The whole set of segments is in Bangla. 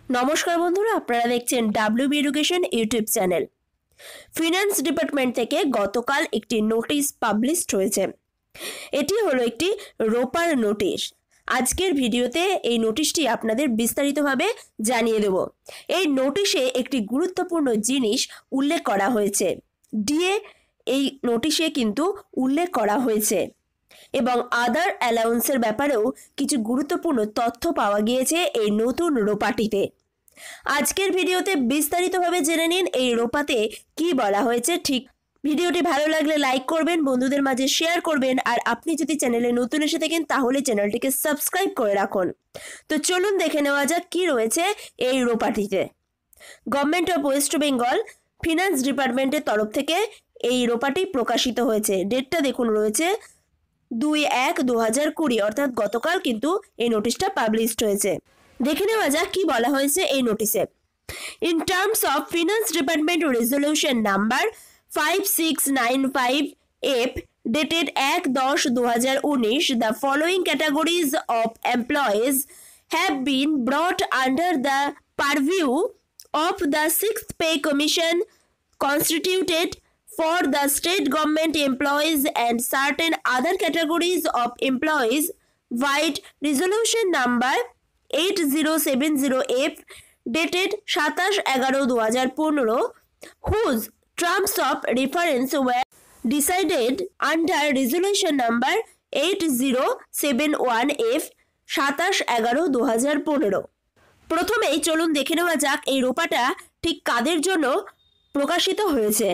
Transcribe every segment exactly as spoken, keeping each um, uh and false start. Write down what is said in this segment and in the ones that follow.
নমস্কার বন্ধুরা, আপনারা দেখছেন WB education YouTube channel. Finance department থেকে গতকাল একটি নোটিশ পাবলিশড হয়েছে। এটি হলো একটি রোপার নোটিশ। আজকের ভিডিওতে এই নোটিশটি আপনাদের বিস্তারিতভাবে জানিয়ে দেব। এই নোটিশে একটি গুরুত্বপূর্ণ জিনিস উল্লেখ করা হয়েছে। ডিএ এই নোটিশে কিন্তু উল্লেখ করা হয়েছে এবং আদার অ্যালাউন্সের ব্যাপারেও কিছু গুরুত্বপূর্ণ তথ্য পাওয়া গিয়েছে এই নতুন রোপাটিতে। আজকের ভিডিওতে বিস্তারিতভাবে জেনে নিন এই রোপাতে কি বলা হয়েছে। ঠিক ভিডিওটি ভালো লাগলে লাইক করবেন, বন্ধুদের মাঝে শেয়ার করবেন, আর আপনি যদি চ্যানেলে নতুন এসে থাকেন তাহলে চ্যানেলটিকে সাবস্ক্রাইব করে রাখুন। তো চলুন দেখে নেওয়া যাক কি রয়েছে এই রোপাটিতে। Government of West Bengal finance ডিপার্টমেন্টের তরফ থেকে এই রোপাটি প্রকাশিত হয়েছে। ডেটটা দেখুন রয়েছে দুই এক দু হাজার কুড়ি, অর্থাৎ গতকাল কিন্তু এই নোটিশটা পাবলিশড হয়েছে। দেখে নেওয়া যাক কি বলা হয়েছে এই নোটিশে। In terms of finance department resolution number five six nine five F dated এক দশ দু হাজার উনিশ, the following categories of employees have been brought under the purview of the sixth pay commission constituted for the state government employees and certain other categories of employees vide resolution number eight zero seven zero F dated সাতাশ এগারো দু হাজার পনেরো, whose terms of reference were decided under resolution number eight zero seven one F সাতাশ এগারো দু হাজার পনেরো। প্রথমেই চলুন দেখে নেওয়া যাক এই রোপাটা ঠিক কাদের জন্য প্রকাশিত হয়েছে।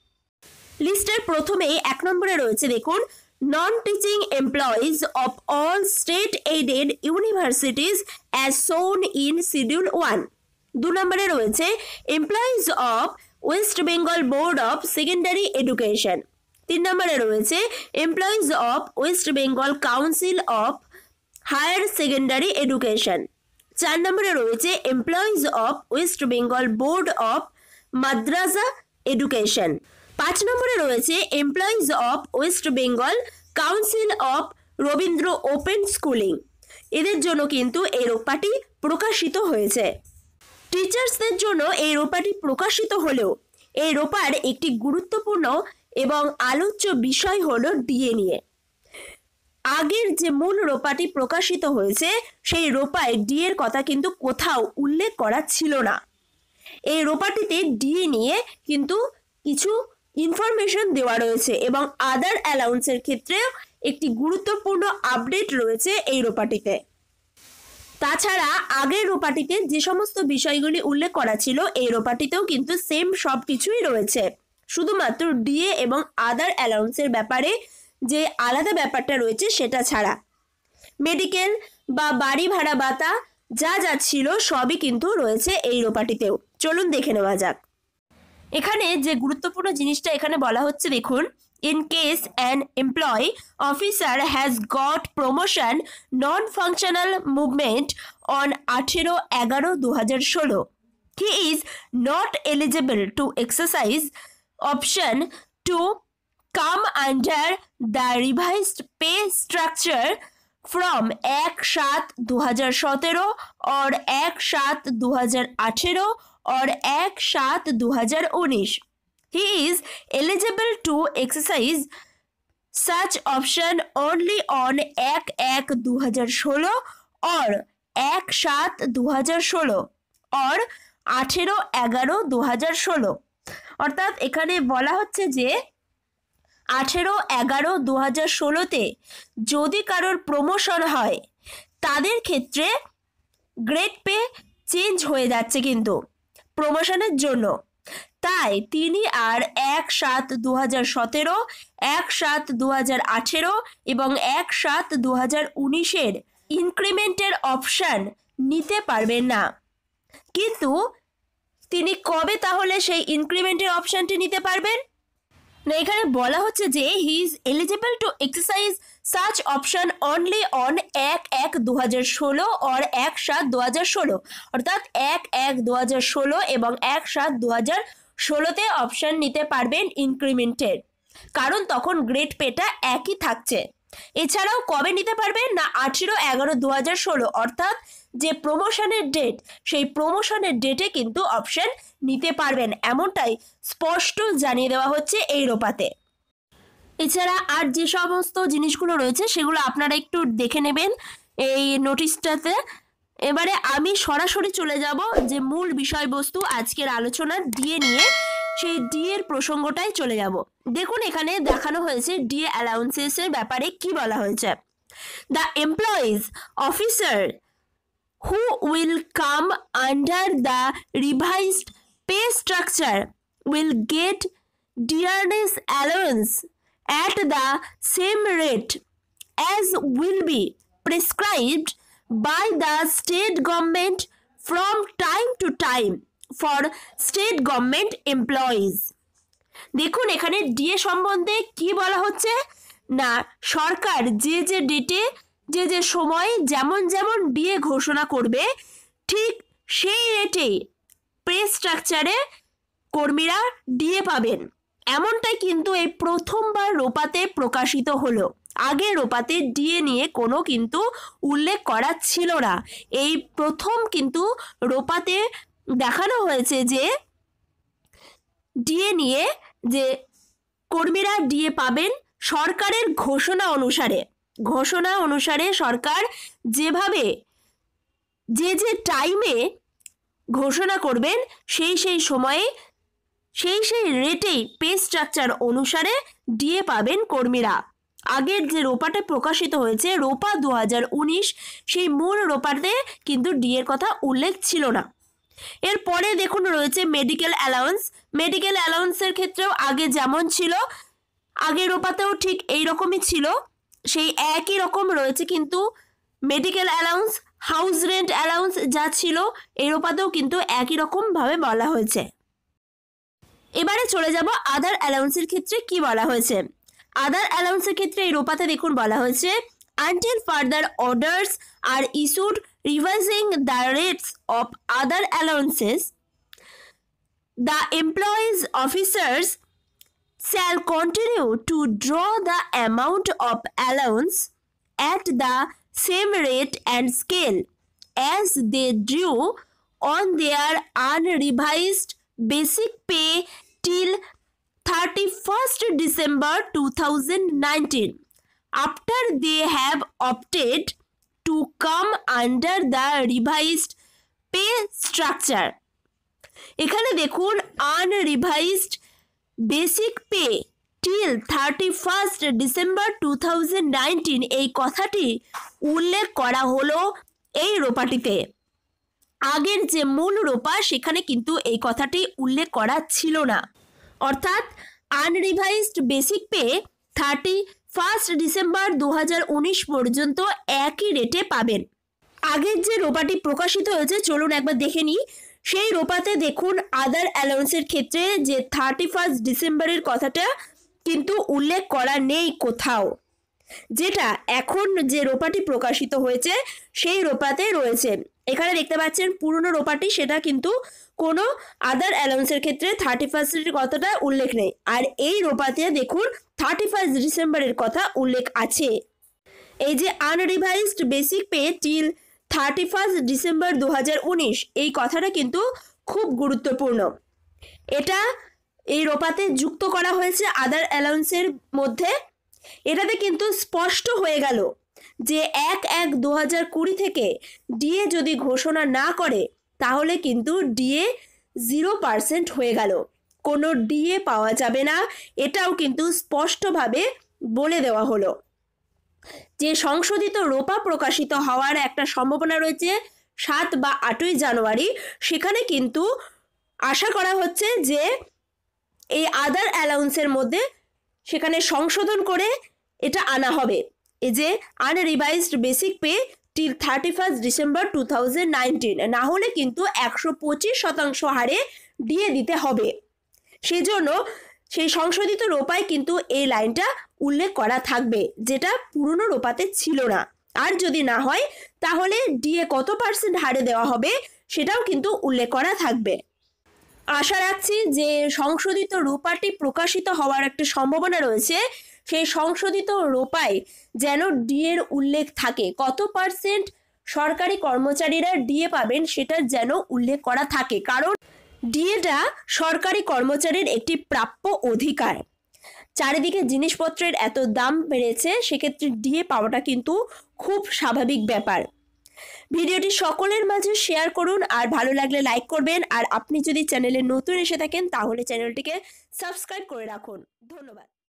লিস্টের প্রথমেই এক নম্বরে রয়েছে দেখুন, non teaching employees of all state aided universities as shown in schedule one. দু নম্বরে রয়েছে employees of West Bengal board of secondary education. তিন নম্বরে রয়েছে employees of West Bengal council of higher secondary education. চার নম্বরে রয়েছে employees of West Bengal board of Madrasah education. পাঁচ নম্বরে রয়েছে employees of West Bengal council of Rabindra open schooling. এদের জন্য কিন্তু এই রোপাটি প্রকাশিত হয়েছে। টিচার্সদের জন্য এই রোপাটি প্রকাশিত হলেও এই রোপার একটি গুরুত্বপূর্ণ এবং আলোচ্য বিষয় হলো ডিএ নিয়ে। আগের যে মূল রোপাটি প্রকাশিত হয়েছে সেই রোপায় ডিএর কথা কিন্তু কোথাও উল্লেখ করা ছিল না। এই রোপাটিতে ডিএ নিয়ে কিন্তু কিছু ইনফরমেশন দেওয়া রয়েছে এবং আদার অ্যালাউন্সের ক্ষেত্রেও একটি গুরুত্বপূর্ণ আপডেট রয়েছে এই রোপাটিতে। তাছাড়া আগের রোপাটিতে যে সমস্ত বিষয়গুলি উল্লেখ করা ছিল এই রোপাটিতেও কিন্তু সেম সব কিছুই রয়েছে, শুধুমাত্র ডিএ এবং আদার অ্যালাউন্সের ব্যাপারে যে আলাদা ব্যাপারটা রয়েছে সেটা ছাড়া। মেডিকেল বা বাড়ি ভাড়া ভাতা যা যা ছিল সবই কিন্তু রয়েছে এই রোপাটিতেও। চলুন দেখে নেওয়া যাক। এখানে যে গুরুত্বপূর্ণ জিনিসটা এখানে বলা হচ্ছে দেখুন, in case an employee officer has got promotion non functional movement on আঠেরো এগারো দু হাজার ষোলো, he is not eligible to exercise option to come under the revised pay structure from এক সাত দু হাজার সতেরো और এক সাত দু হাজার আঠেরো और এক সাত দু হাজার উনিশ। He is eligible to exercise such option only on এক এক দু হাজার ষোলো और এক সাত দু হাজার ষোলো और আঠেরো এগারো দু হাজার ষোলো। অর্থাৎ এখানে বলা হচ্ছে যে আঠেরো এগারো দু হাজার ষোলোতে যদি কারোর প্রমোশন হয় তাদের ক্ষেত্রে গ্রেড পে চেঞ্জ হয়ে যাচ্ছে কিন্তু প্রমোশনের জন্য। তাই তিনি আর এক সাত দু হাজার সতেরো, এক সাত দু হাজার আঠেরো এবং এক সাত দু হাজার উনিশের ইনক্রিমেন্টের অপশান নিতে পারবেন না। কিন্তু তিনি কবে তাহলে সেই ইনক্রিমেন্টের অপশানটি নিতে পারবেন না? এখানে বলা হচ্ছে যে he is eligible to exercise such option only on এক এক দু হাজার ষোলো और এক সাত দু হাজার ষোলো, অর্থাৎ এক এক দু হাজার ষোলো এবং এক সাত দু হাজার ষোলোতে অপশন নিতে পারবেন ইনক্রিমেন্টের, কারণ তখন গ্রেড পেটা একই থাকছে। এছাড়াও কবে নিতে পারবেন না আঠেরো এগারো দু হাজার ষোলো অর্থাৎ যে প্রমোশনের ডেট সেই প্রমোশনের ডেটে কিন্তু অপশন নিতে পারবেন, এমনটাই স্পষ্ট জানিয়ে দেওয়া হচ্ছে এই রোপাতে। এছাড়া আর যে সমস্ত জিনিসগুলো রয়েছে সেগুলো আপনারা একটু দেখে নেবেন এই নোটিশটাতে। এবারে আমি সরাসরি চলে যাব যে মূল বিষয়বস্তু আজকের আলোচনার ডিএ নিয়ে, সেই ডিএর প্রসঙ্গটাই চলে যাব। দেখুন এখানে দেখানো হয়েছে ডিএ অ্যালাউন্সেসের ব্যাপারে কি বলা হয়েছে। The employees officer who will come under the revised pay structure will get dearness allowance at the same rate as will be prescribed by the state government from time to time for state government employees. দেখুন এখানে ডিএ সম্বন্ধে কি বলা হচ্ছে না, সরকার যে যে ডেটে যে যে সময় যেমন যেমন ডিএ ঘোষণা করবে ঠিক সেই রেটেই পে স্ট্রাকচারে কর্মীরা ডিএ পাবেন, এমনটাই কিন্তু এই প্রথমবার রোপাতে প্রকাশিত হলো। আগে রোপাতে ডিএ নিয়ে কোনো কিন্তু উল্লেখ করা ছিল না, এই প্রথম কিন্তু রোপাতে দেখানো হয়েছে যে ডিএ নিয়ে যে কর্মীরা ডিএ পাবেন সরকারের ঘোষণা অনুসারে। ঘোষণা অনুসারে সরকার যেভাবে যে যে টাইমে ঘোষণা করবেন সেই সেই সময়ে সেই সেই রেটেই পে স্ট্রাকচার অনুসারে ডিএ পাবেন কর্মীরা। আগের যে রোপাটা প্রকাশিত হয়েছে রোপা দু হাজার উনিশ, সেই মূল রোপাতে কিন্তু ডিএর কথা উল্লেখ ছিল না। এরপরে দেখুন রয়েছে মেডিকেল অ্যালাউন্স। মেডিকেল অ্যালাউন্সের ক্ষেত্রেও আগে যেমন ছিল আগের রোপাতেও ঠিক এই রকমই ছিল, সেই একই রকম রয়েছে কিন্তু medical allowance, house rent allowance যা ছিল এই রোপাতেও কিন্তু একই রকমভাবে বলা হয়েছে। এবারে চলে যাব আদার অ্যালাউন্সের ক্ষেত্রে কি বলা হয়েছে। আদার অ্যালাউন্সের ক্ষেত্রে এই রোপাতে দেখুন বলা হয়েছে until further orders are issued revising the rates of other allowances, the employees officers shall continue to draw the amount of allowance at the same rate and scale as they drew on their unrevised basic pay till thirty-first December two thousand nineteen, after they have opted to come under the revised pay structure. এখানে দেখুন unrevised basic pay till thirty first December two thousand nineteen এই কথাটি উল্লেখ করা হলো এই রোপাটিতে। আগের যে মূল রোপা সেখানে কিন্তু এই কথাটি উল্লেখ করা ছিল না, অর্থাৎ unrevised basic pay thirty first December দু হাজার উনিশ পর্যন্ত একই রেটে পাবেন। আগের যে রোপাটি প্রকাশিত হয়েছে চলুন একবার দেখে নিই। সেই রোপাতে দেখুন আদার অ্যালাউন্সের ক্ষেত্রে যে থার্টি ফার্স্ট ডিসেম্বরের কথাটা কিন্তু উল্লেখ করা নেই কোথাও, যেটা এখন যে রোপাটি প্রকাশিত হয়েছে সেই রোপাতে রয়েছে। এখানে দেখতে পাচ্ছেন পুরনো রোপাটি, সেটা কিন্তু কোনো আদার অ্যালাউন্সের ক্ষেত্রে থার্টি ফার্স্টের কথাটা উল্লেখ নেই, আর এই রোপাতে দেখুন থার্টি ফার্স্ট ডিসেম্বরের কথা উল্লেখ আছে। এই যে unrevised basic pay till thirty first December দু হাজার উনিশ এই কথাটা কিন্তু খুব গুরুত্বপূর্ণ। এটা এই রোপাতে যুক্ত করা হয়েছে আদার অ্যালাউন্সের মধ্যে। এটাতে কিন্তু স্পষ্ট হয়ে গেল যে এক এক দু হাজার কুড়ি থেকে ডিএ যদি ঘোষণা না করে তাহলে কিন্তু ডিএ জিরো পার্সেন্ট হয়ে গেল, কোনো ডিএ পাওয়া যাবে না, এটাও কিন্তু স্পষ্টভাবে বলে দেওয়া হলো। যে সংশোধিত রোপা প্রকাশিত হওয়ার একটা সম্ভাবনা রয়েছে সাত বা আটই জানুয়ারি, সেখানে কিন্তু আশা করা হচ্ছে যে এই আদার অ্যালাউন্সের মধ্যে সেখানে সংশোধন করে এটা আনা হবে, এই যে unrevised basic pay till thirty first December two thousand nineteen, না হলে কিন্তু একশো পঁচিশ শতাংশ হারে ডিএ দিতে হবে। সেজন্য সেই সংশোধিত রোপায় কিন্তু এই লাইনটা উল্লেখ করা থাকবে, যেটা পুরনো রোপাতে ছিল না। আর যদি না হয় তাহলে ডিএ কত পার্সেন্ট হারে দেওয়া হবে সেটাও কিন্তু উল্লেখ করা থাকবে। আশা রাখছি যে সংশোধিত রোপাটি প্রকাশিত হওয়ার একটা সম্ভাবনা রয়েছে সেই সংশোধিত রোপায় যেন ডিএর উল্লেখ থাকে, কত পার্সেন্ট সরকারি কর্মচারীরা ডিএ পাবেন সেটা যেন উল্লেখ করা থাকে, কারণ ডিএটা সরকারি কর্মচারীর একটি প্রাপ্য অধিকার। চারিদিকে জিনিসপত্রের এত দাম বেড়েছে, সেক্ষেত্রে ডিএ পাওয়াটা কিন্তু খুব স্বাভাবিক ব্যাপার। ভিডিওটি সকলের মাঝে শেয়ার করুন, আর ভালো লাগলে লাইক করবেন, আর আপনি যদি চ্যানেলে নতুন এসে থাকেন তাহলে চ্যানেলটিকে সাবস্ক্রাইব করে রাখুন। ধন্যবাদ।